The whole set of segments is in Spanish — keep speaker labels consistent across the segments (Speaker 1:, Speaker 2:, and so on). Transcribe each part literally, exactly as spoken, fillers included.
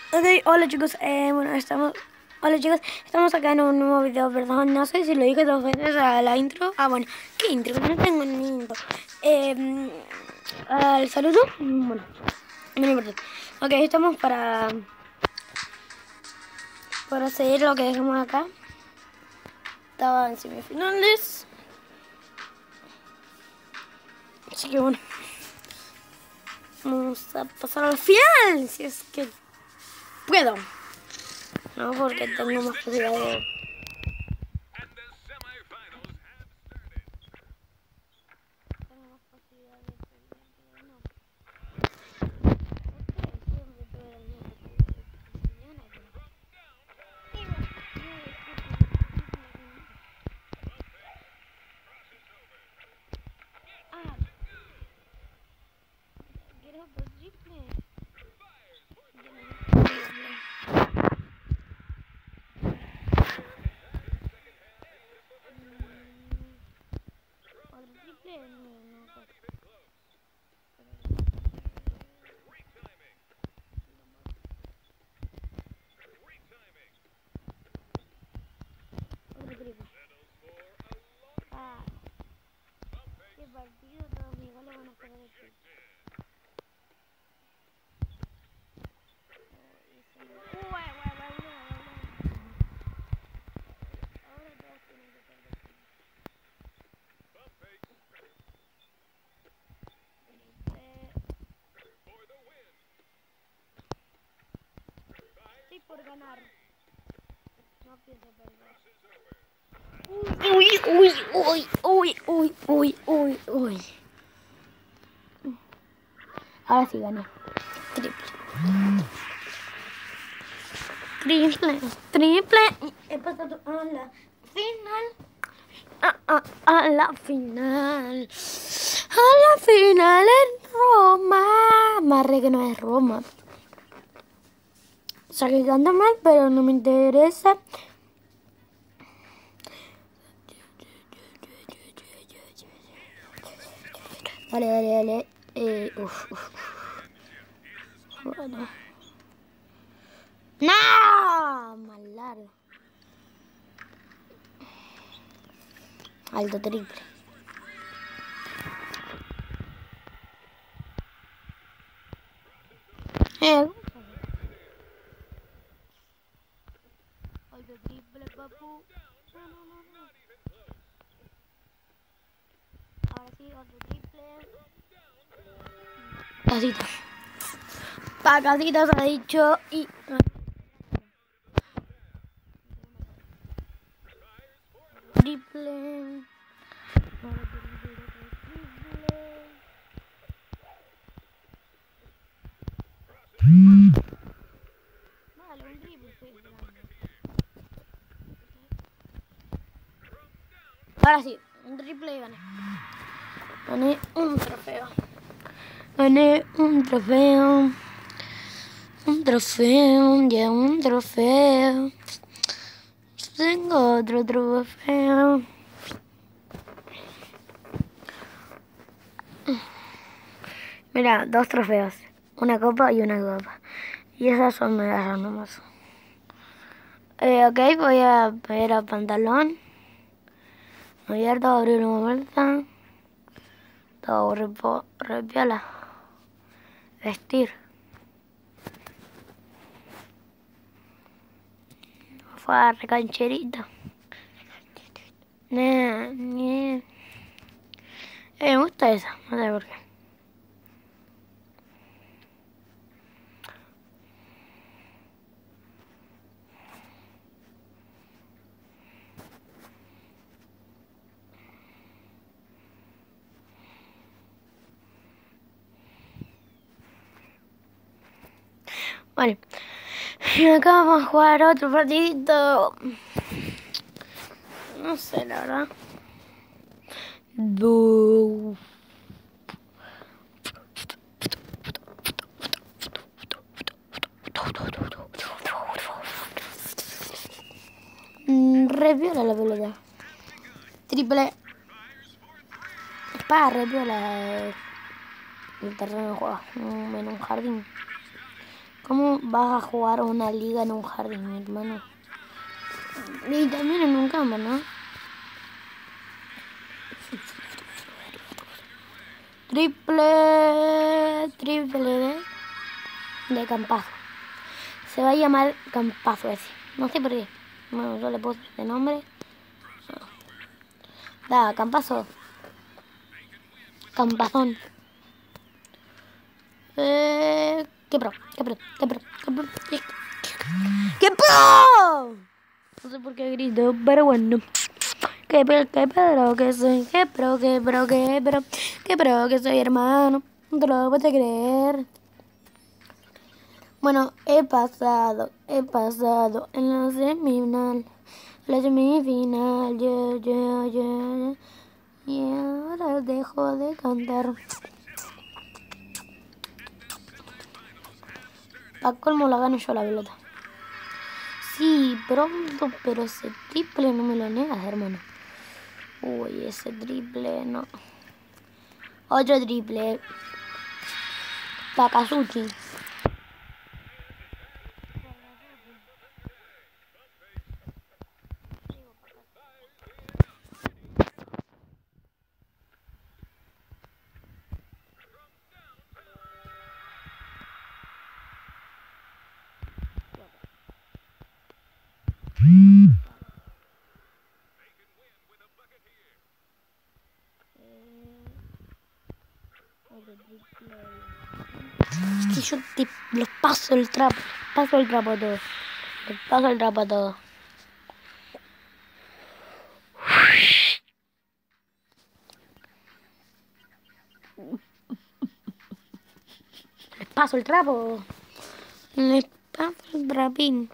Speaker 1: Ok, hola chicos, eh, bueno, estamos... Hola chicos, estamos acá en un nuevo video, perdón, no sé si lo dije dos veces a la intro. Ah, bueno, ¿qué intro? No tengo ni intro. Eh, al saludo, bueno, no me importa. Ok, estamos para... Para seguir lo que dejamos acá. Estaba en semifinales. Así que bueno. Vamos a pasar al final, si es que puedo. No, porque tengo más posibilidad de... Ah, qué partido, todos mis goles van a estar en el pitch. Ahora todos tienen que ser de pitch. Estoy por ganar. No pienso perder. Uy, uy, uy, uy, uy, uy, uy, uy. Ahora sí gané. Triple. Triple, triple. He pasado a la final. A, a, a la final. A la final en Roma. Marre que no es Roma. O sea que canta mal, pero no me interesa. Dale, dale, dale. Eh, uf, uf. Bueno. ¡No! Más largo. Alto triple. Eh. Alto triple, papu. No, no, no, no. Ahora sí, otro triple. Casita. Pa' casita se ha dicho y... Triple. Vale, un triple estoy esperando. Ahora sí, un triple y gané. Gané un trofeo. Gané un trofeo. Un trofeo, ya un trofeo. Tengo otro trofeo. Mira, dos trofeos. Una copa y una copa. Y esas son medallas nomás. Eh, ok, voy a ver al pantalón. Abierto, abrir una vuelta. Todo repo, repiola. Vestir. Fue a recancherito. Nah, nah. Eh, me gusta esa, no sé por qué. Vale. Y acá vamos a jugar otro partidito. No sé, la verdad. Boo. Re viola la pelota. Triple. Pa, re viola el terreno de juego. En un jardín. ¿Cómo vas a jugar una liga en un jardín, mi hermano? Y también en un campo, ¿no? Triple, triple de, de campazo. Se va a llamar campazo ese. No sé por qué. Bueno, yo le puse este nombre. Da, campazo. Campazón. Eh, ¿Qué pro? ¿Qué pro? ¿Qué pro? ¿Qué pro? ¿Qué, ¿Qué pro? No sé por qué grito, pero bueno. Que pro, que pro, que soy, que pro, que pro, que pro, que pro, que soy hermano. No te lo puedes creer. Bueno, he pasado, he pasado en la semifinal, la semifinal, yeah, yeah, yeah. Y ahora dejo de cantar. Pa' colmo la gano yo la pelota. Sí, pronto, pero ese triple no me lo niegas, hermano. Uy, ese triple, no. Otro triple. Takasuchi. Es que yo te les paso el trapo, paso el trapo a todos, les paso el trapo a todos. Les paso el trapo, les paso el trapín,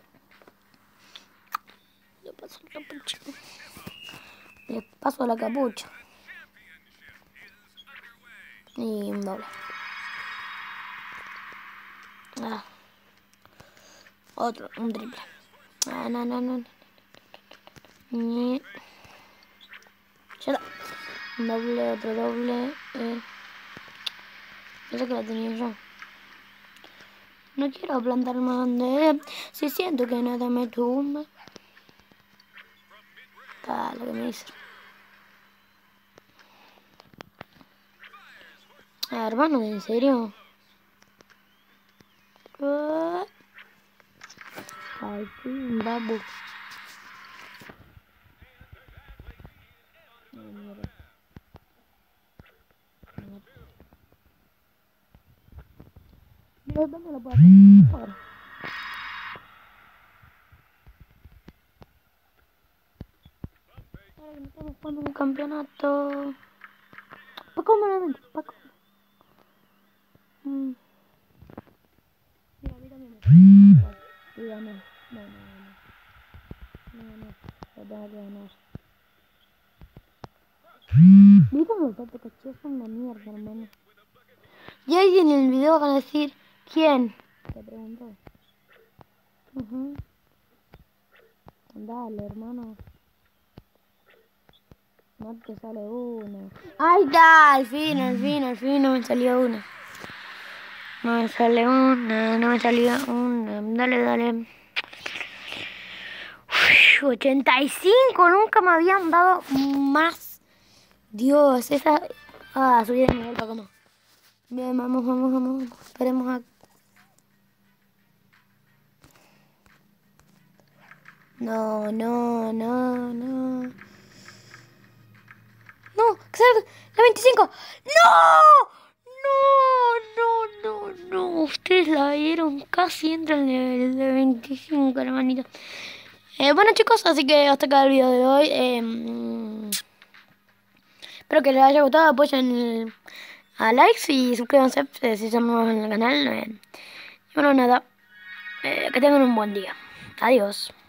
Speaker 1: les paso el capucha, les paso la capucha. Y un doble. Ah. Otro, un triple. Ah, no, no, no. no. Ya está. Un doble, otro doble. Eh. Esa que la tenía yo. No quiero plantar más de. Si siento que nada me tumba. Ah, lo que me hizo. Ah, hermano, ¿en serio? Uh. Ay, sí, un babu. Yo no lo puedo hacer. Ahora que estamos jugando un campeonato. Paco, me Paco. Mm. Mira, mira, mira. Cuidado, no, no, no, no, no, no, lo tengo que ganar. Mira cómo está tu coche, es una mierda, hermano. Y ahí en el video van a decir, ¿quién? Te preguntó. Uh-huh. Dale, hermano. No te sale una. ¡Ahí está! Al fin, al fin, al fin no me salió una. No me sale una, no me salió una. Dale, dale. Uf, ochenta y cinco, nunca me habían dado más. Dios, esa... Ah, subí de nivel para cómo. Bien, vamos, vamos, vamos. Esperemos a... No, no, no, no. No, que salga la veinticinco. ¡No! No, no, no, no. Ustedes la vieron. Casi entra en el de veinticinco, hermanito. Eh, bueno, chicos, así que hasta acá el video de hoy. Eh, espero que les haya gustado. Apoyen el, a likes y suscríbanse eh, si son nuevos en el canal. Eh, y bueno, nada. Eh, que tengan un buen día. Adiós.